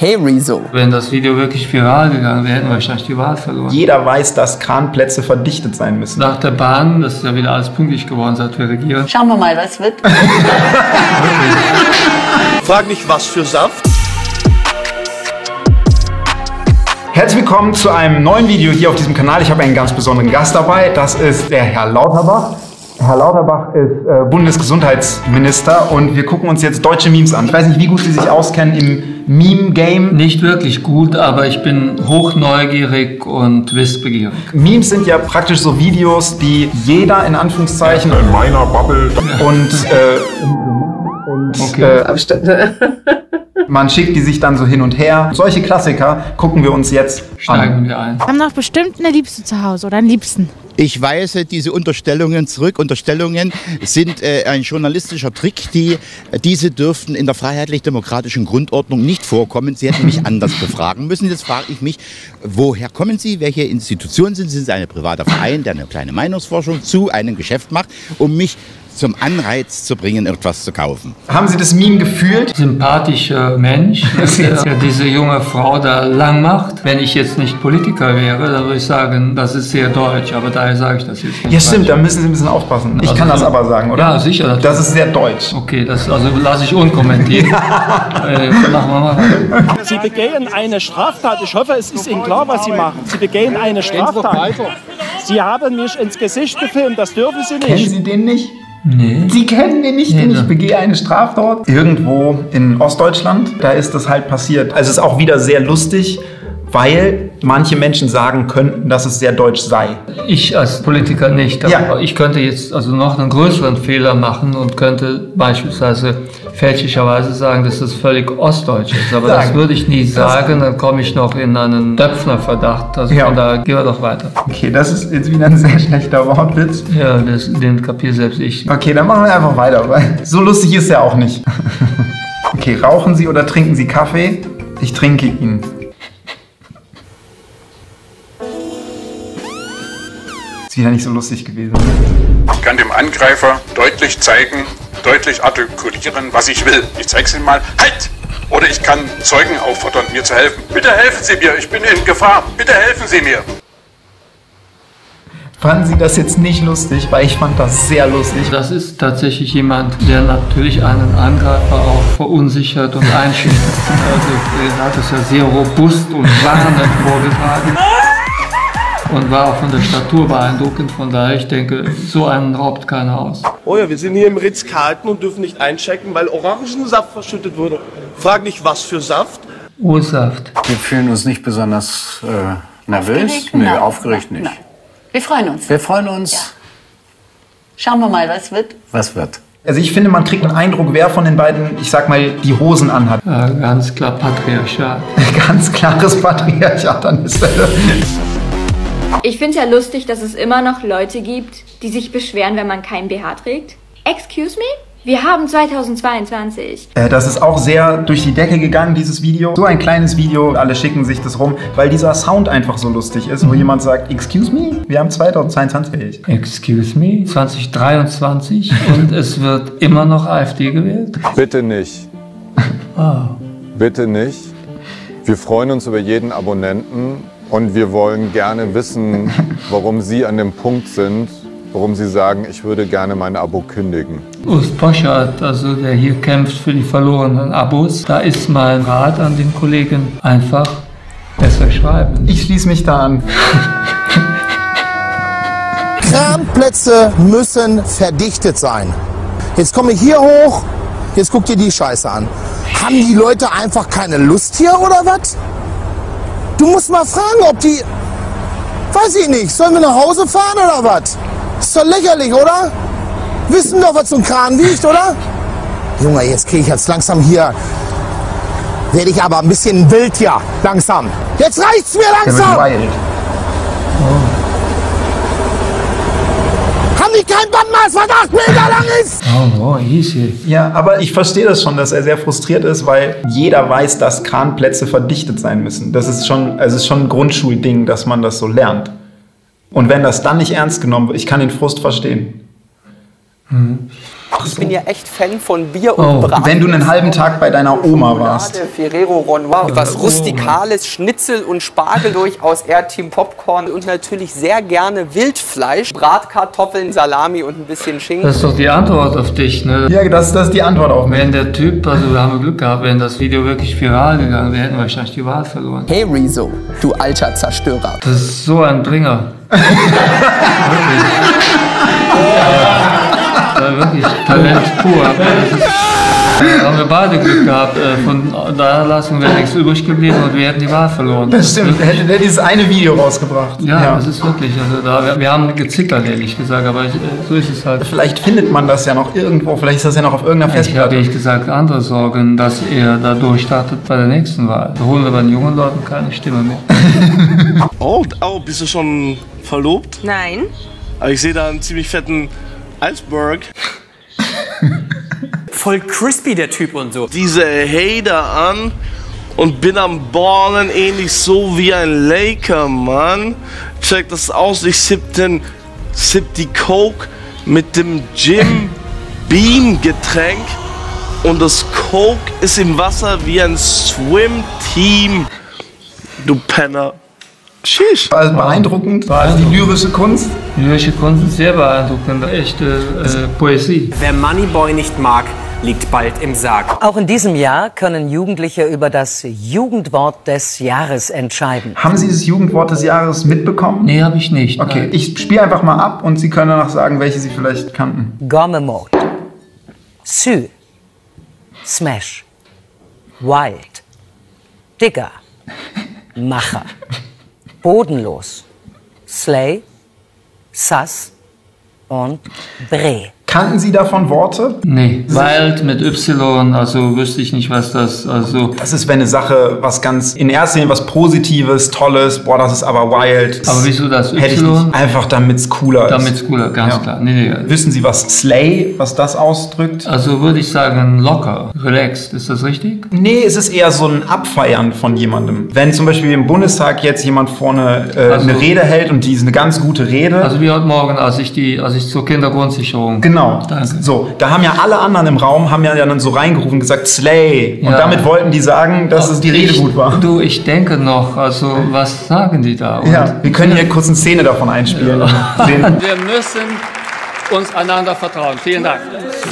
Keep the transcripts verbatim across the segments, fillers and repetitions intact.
Hey Rezo. Wenn das Video wirklich viral gegangen wäre, hätten wir wahrscheinlich die Wahl verloren. Jeder weiß, dass Kranplätze verdichtet sein müssen. Nach der Bahn, das ist ja wieder alles pünktlich geworden seit wir regieren. Schauen wir mal, was wird. Frag nicht, was für Saft. Herzlich willkommen zu einem neuen Video hier auf diesem Kanal. Ich habe einen ganz besonderen Gast dabei. Das ist der Herr Lauterbach. Herr Lauterbach ist äh, Bundesgesundheitsminister und wir gucken uns jetzt deutsche Memes an. Ich weiß nicht, wie gut Sie sich auskennen im Meme-Game. Nicht wirklich gut, aber ich bin hochneugierig und wissbegierig. Memes sind ja praktisch so Videos, die jeder in Anführungszeichen in meiner Bubble und, äh, und Okay. äh, man schickt die sich dann so hin und her. Solche Klassiker gucken wir uns jetzt Steigen an. wir ein. Wir haben doch bestimmt eine Liebste zu Hause oder einen Liebsten. Ich weise diese Unterstellungen zurück. Unterstellungen sind äh, ein journalistischer Trick. Die, diese dürften in der freiheitlich-demokratischen Grundordnung nicht vorkommen. Sie hätten mich anders befragen müssen. Jetzt frage ich mich, woher kommen Sie? Welche Institution sind Sie? Sind Sie ein privater Verein, der eine kleine Meinungsforschung zu einem Geschäft macht, um mich zum Anreiz zu bringen, etwas zu kaufen? Haben Sie das Meme gefühlt? Sympathischer Mensch, der diese junge Frau da lang macht. Wenn ich jetzt nicht Politiker wäre, dann würde ich sagen, das ist sehr deutsch, aber daher sage ich das jetzt nicht. Ja stimmt, da müssen Sie ein bisschen aufpassen. Ich Also kann das so- aber sagen, oder? Ja, sicher. natürlich. Das ist sehr deutsch. Okay, das also lasse ich unkommentiert. äh, machen wir mal weiter. Sie begehen eine Straftat. Ich hoffe, es ist Ihnen klar, was Sie machen. Sie begehen eine Straftat. Sie haben mich ins Gesicht gefilmt. Das dürfen Sie Kennen nicht. Sie den nicht? Nee. Sie kennen den nicht, Nee, den ich ne. begehe eine Straftat. Irgendwo in Ostdeutschland, da ist das halt passiert. Also es ist auch wieder sehr lustig, weil manche Menschen sagen könnten, dass es sehr deutsch sei. Ich als Politiker nicht, aber Ja. ich könnte jetzt also noch einen größeren Fehler machen und könnte beispielsweise fälschlicherweise sagen, dass das völlig ostdeutsch ist. Aber Sagen. das würde ich nie sagen, dann komme ich noch in einen Döpfner-Verdacht. Also Ja. von daher gehen wir doch weiter. Okay, das ist jetzt wieder ein sehr schlechter Wortwitz. Ja, das, den kapiere selbst ich. Okay, dann machen wir einfach weiter, weil so lustig ist er auch nicht. Okay, rauchen Sie oder trinken Sie Kaffee? Ich trinke ihn. Ist wieder nicht so lustig gewesen. Ich kann dem Angreifer deutlich zeigen, deutlich artikulieren, was ich will. Ich zeige es ihm mal. Halt! Oder ich kann Zeugen auffordern, mir zu helfen. Bitte helfen Sie mir, ich bin in Gefahr. Bitte helfen Sie mir. Fanden Sie das jetzt nicht lustig? Weil ich fand das sehr lustig. Das ist tatsächlich jemand, der natürlich einen Angreifer auch verunsichert und einschüchtert. Also er hat es ja sehr robust und warnend vorgetragen. Und war auch von der Statur beeindruckend. Von daher, ich denke, so einen raubt keiner aus. Oh ja, wir sind hier im Ritz-Carlton und dürfen nicht einchecken, weil Orangensaft verschüttet wurde. Frag nicht, was für Saft. O-Saft. Wir fühlen uns nicht besonders äh, nervös. Aufgeregt? Nee, Nein. aufgeregt nicht. Nein. Wir freuen uns. Wir freuen uns, Ja. Schauen wir mal, was wird. was wird. Also ich finde, man kriegt einen Eindruck, wer von den beiden, ich sag mal, die Hosen anhat. Ja, ganz klar patriarchal. Ganz klares Patriarchat an der Stelle. Ich finde es ja lustig, dass es immer noch Leute gibt, die sich beschweren, wenn man kein B H trägt. Excuse me? Wir haben zweitausendzweiundzwanzig. Äh, Das ist auch sehr durch die Decke gegangen, dieses Video. So ein kleines Video, alle schicken sich das rum, weil dieser Sound einfach so lustig ist, wo jemand sagt, excuse me, wir haben zweitausendzweiundzwanzig. Excuse me, zwanzig dreiundzwanzig und es wird immer noch AfD gewählt. Bitte nicht. Bitte nicht. Wir freuen uns über jeden Abonnenten und wir wollen gerne wissen, warum Sie an dem Punkt sind, warum Sie sagen, ich würde gerne mein Abo kündigen. Urs Poschardt, also der hier kämpft für die verlorenen Abos, da ist mein Rat an den Kollegen einfach besser schreiben. Ich schließe mich da an. Kranplätze müssen verdichtet sein. Jetzt komme ich hier hoch, jetzt guck dir die Scheiße an. Haben die Leute einfach keine Lust hier oder was? Du musst mal fragen, ob die... Weiß ich nicht, sollen wir nach Hause fahren oder was? Ist doch lächerlich, oder? Wissen doch, was so ein Kran wiegt, oder? Junge, jetzt kriege ich jetzt langsam hier... Werde ich aber ein bisschen wild hier, langsam. Jetzt reicht's mir Der wird langsam! wild. Haben die kein Bandmaß, was acht Meter lang ist? Oh, oh, easy. Ja, aber ich verstehe das schon, dass er sehr frustriert ist, weil jeder weiß, dass Kranplätze verdichtet sein müssen. Das ist schon, also es ist schon ein Grundschulding, dass man das so lernt. Und wenn das dann nicht ernst genommen wird, ich kann den Frust verstehen. Hm. Ich bin ja echt Fan von Bier und Oh, Braten. wenn du einen halben Tag bei deiner Oma warst. Ferrero Rocher, was Rustikales, Schnitzel und Spargel durchaus eher Team Popcorn und natürlich sehr gerne Wildfleisch, Bratkartoffeln, Salami und ein bisschen Schinken. Das ist doch die Antwort auf dich, ne? Ja, das, das ist die Antwort auf mich. Wenn der Typ, also wir haben Glück gehabt, wenn das Video wirklich viral gegangen wäre, hätten wir wahrscheinlich die Wahl verloren. Hey Rezo, du alter Zerstörer. Das ist so ein Bringer. Wirklich. Wirklich Talent pur. Das ist, da haben wir beide Glück gehabt. Von der Erlassung wäre nichts übrig geblieben und wir hätten die Wahl verloren. Das stimmt, er hätte dieses eine Video rausgebracht. Ja, ja. das ist wirklich. Also da, wir, wir haben gezickert, ehrlich gesagt, aber ich, so ist es halt. Vielleicht findet man das ja noch irgendwo, vielleicht ist das ja noch auf irgendeiner Festplatte. Ich habe ehrlich gesagt andere Sorgen, dass er da durchstartet bei der nächsten Wahl. Da holen wir bei den jungen Leuten keine Stimme mehr. Oh, oh, bist du schon verlobt? Nein. Aber ich sehe da einen ziemlich fetten Iceberg. Voll crispy der Typ und so. Diese Hater an und bin am Ballen ähnlich so wie ein Laker, Mann. Check das aus, ich sipp, den, sipp die Coke mit dem Jim Beam Getränk und das Coke ist im Wasser wie ein Swim-Team. Du Penner. Sheesh. Also beeindruckend, also die lyrische Kunst. Die lyrische Kunst ist sehr beeindruckend, echte äh, Poesie. Wer Moneyboy nicht mag, liegt bald im Sarg. Auch in diesem Jahr können Jugendliche über das Jugendwort des Jahres entscheiden. Haben Sie das Jugendwort des Jahres mitbekommen? Nee, habe ich nicht. Okay, Nein. ich spiele einfach mal ab und Sie können danach sagen, welche Sie vielleicht kannten. Gomme-Mode, Sü, Smash, Wild, Digger, Macher, Bodenlos, Slay, Sass und Bre. Kannten Sie davon Worte? Nee, Wild mit Y, also wüsste ich nicht, was das, also... Das ist, wenn eine Sache was ganz, in erster Linie was Positives, Tolles, boah, das ist aber wild. Aber wieso das Hätte ich Y? nicht. Einfach damit es cooler ist. Damit es cooler, ganz Ja. klar. Nee, nee. Wissen Sie, was Slay, was das ausdrückt? Also würde ich sagen locker, relaxed, ist das richtig? Nee, es ist eher so ein Abfeiern von jemandem. Wenn zum Beispiel im Bundestag jetzt jemand vorne äh, Also- eine Rede hält und die ist eine ganz gute Rede. Also wie heute Morgen, als ich, die, als ich zur Kindergrundsicherung... Genau. Danke. So, da haben ja alle anderen im Raum haben ja dann so reingerufen und gesagt Slay. Und Ja. damit wollten die sagen, dass es die Rede ich, gut war. Du, ich denke noch, also was sagen die da? Und Ja, wir können hier kurz eine Szene davon einspielen. Den- wir müssen uns einander vertrauen. Vielen Dank.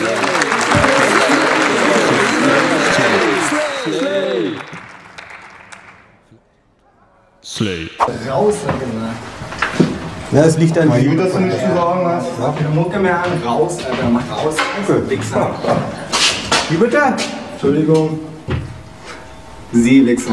Slay. Raus, ja, das liegt an dir, dass du nichts zu sagen hast. Sag mir Mucke mehr an, raus, Alter, mach raus. Also, Wichser. Wie bitte? Entschuldigung. Sie, Wichser.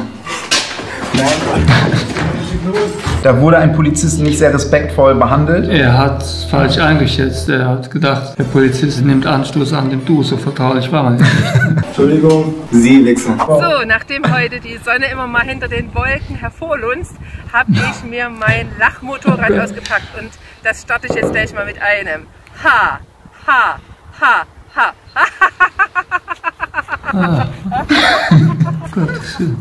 Da wurde ein Polizist nicht sehr respektvoll behandelt. Er hat falsch eingeschätzt. Er hat gedacht, der Polizist nimmt Anstoß an dem Du. So vertraulich war man nicht. Entschuldigung. Sie, Wichser. So, nachdem heute die Sonne immer mal hinter den Wolken hervorlunzt, habe ich mir mein Lachmotorrad ausgepackt und das starte ich jetzt gleich mal mit einem Ha, Ha, Ha, Ha. Ah. Gottes Willen.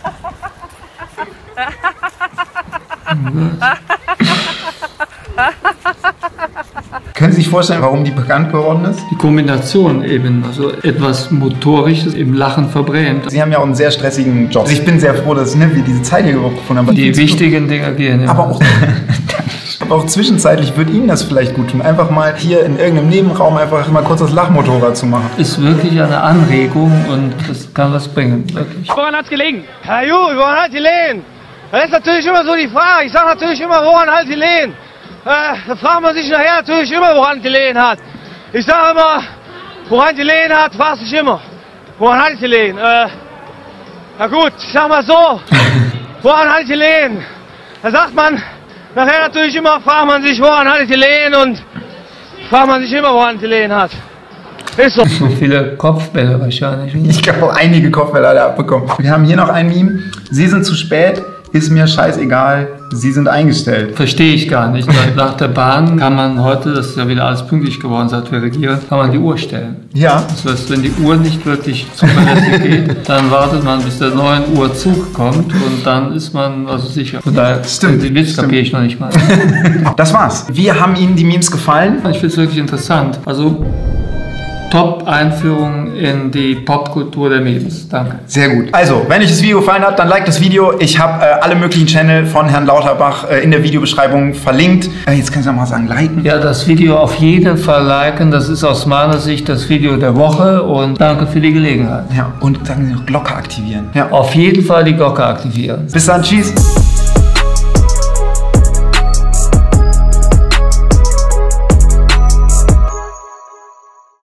Können Sie sich vorstellen, warum die bekannt geworden ist? Die Kombination eben, also etwas Motorisches im Lachen verbrämt. Sie haben ja auch einen sehr stressigen Job. Also ich bin sehr froh, dass ne, wir diese Zeit hier gefunden haben. Die wichtigen Dinge gehen immer. Aber auch, aber auch zwischenzeitlich wird Ihnen das vielleicht gut tun, einfach mal hier in irgendeinem Nebenraum einfach mal kurz das Lachmotorrad zu machen. Ist wirklich eine Anregung und das kann was bringen, wirklich. Woran hat's gelegen? Herr Ju, woran hat die Lehen? Das ist natürlich immer so die Frage. Ich sage natürlich immer, woran hat die Lehen? Äh, da fragt man sich nachher natürlich immer, woran die Lehen hat. Ich sage immer, woran die Lehen hat, fragt sich immer. Woran hat die Lehen? Äh, na gut, ich sag mal so, woran hat die Lehen? Da sagt man, nachher natürlich immer, fragt man sich, woran hat die Lehen und fragt man sich immer, woran die Lehen hat. Ist so. So viele Kopfbälle wahrscheinlich. Ich glaube auch einige Kopfbälle hat er abbekommen. Wir haben hier noch ein Meme. Sie sind zu spät, ist mir scheißegal, Sie sind eingestellt. Verstehe ich gar nicht. Weil nach der Bahn kann man heute, das ist ja wieder alles pünktlich geworden seit wir regieren, kann man die Uhr stellen. Ja. Das heißt, wenn die Uhr nicht wirklich zuverlässig geht, dann wartet man, bis der neun Uhr Zug kommt und dann ist man also sicher. Von daher, Stimmt. Den Witz kapiere ich noch nicht mal. Das war's. Wie haben Ihnen die Memes gefallen? Ich finde es wirklich interessant. Also Top-Einführung in die Popkultur der Mädels. Danke. Sehr gut. Also, wenn euch das Video gefallen hat, dann like das Video. Ich habe äh, alle möglichen Channel von Herrn Lauterbach äh, in der Videobeschreibung verlinkt. Äh, jetzt können Sie noch mal sagen, liken. Ja, das Video auf jeden Fall liken. Das ist aus meiner Sicht das Video der Woche und danke für die Gelegenheit. Ja, und sagen Sie noch Glocke aktivieren. Ja. Auf jeden Fall die Glocke aktivieren. Bis dann, tschüss.